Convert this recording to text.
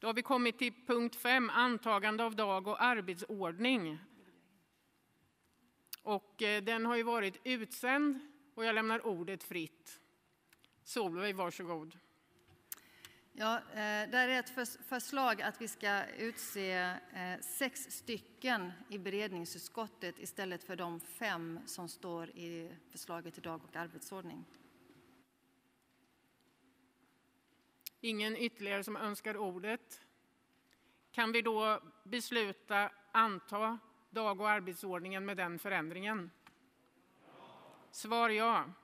Då har vi kommit till punkt 5, antagande av dag- och arbetsordning. Och den har ju varit utsänd och jag lämnar ordet fritt. Solveig, varsågod. Ja, där är ett förslag att vi ska utse 6 stycken i beredningsutskottet istället för de 5 som står i förslaget till dag- och arbetsordning. Ingen ytterligare som önskar ordet. Kan vi då besluta anta dag- och arbetsordningen med den förändringen? Svar ja.